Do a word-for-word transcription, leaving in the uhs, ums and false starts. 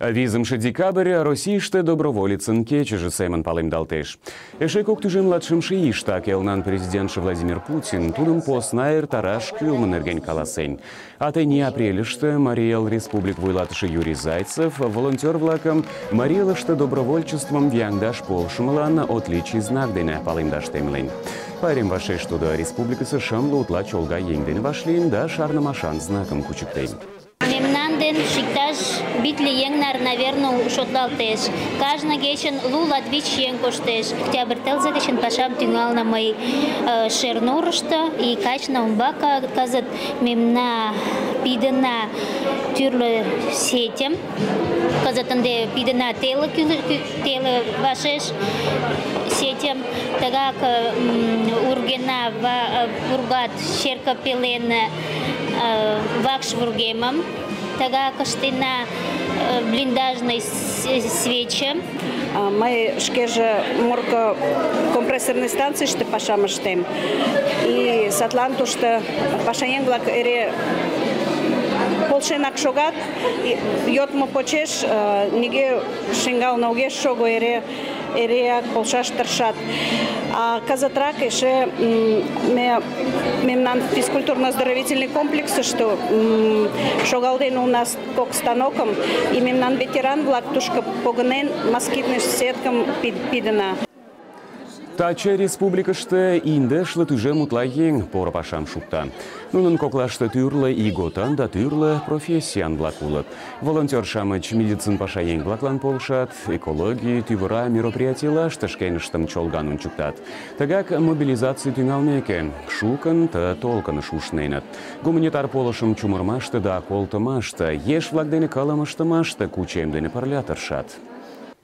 Визымшы декабрь Российште доброволецын кечежі Сеймон палымдалтеш. Эше көктүжі младшымшы иштак елнан президентші Владимир Путин тудым поснайыр тараш күлмінерген каласен. Атыне апрелішті Мариэл Республик вуйлатышы Юрий Зайцев волонтер влакам Мариэлышты добровольчеством вяңдаш полшымылан отличий знак дене палымдаштемлен. Парим вашей штуда республикасы шамлы утла чолга еңден вашлин да шарнымашан знаком кучыктейм. Мемнанден шикташ битли еңнар, наверное, шотлалтеш. Кажна гечен лула двич ең коштеш. Октябрь телзе гечен пашам тюнгал на мой шернурышта и качна умбака казат мемна пидена тюрлы сетем. Казатанде пидена теле теле вашеш сетем. Тагак ургена ургат шерка пелена вакш вургемам. Тага каштина блиндажной свечи. Мы шкеже морка компрессорной станции, что пашам штем. И с Атланту, что пашаен глак эре полшенак шогат, йот му почеш, ниге шенгал науге шого эре эре полшаш таршат. А казатрак еще мемнан физкультурно-оздоровительный комплекс, что шогалден у нас кок станоком, и мемнан ветеран влак тушка погнен москитным сеткам пидена. Тача республикашты инде шлытыже мутла ең пора пашам шукта. Нунын коклашты тюрлы и готан да тюрлы профессиян блакулып. Волонтер шамыч медицин паша ең блаклан полшат, экологии, тювыра мероприятийлаш тышкеныштым чолганын чуктат. Тагак мобилизации тюнгалмеке, шукан та толканы шушненат. Гуманитар полышым чумырмашты да колтымашты, еш влак дене каламыштымашты кучем дене парлятыршат.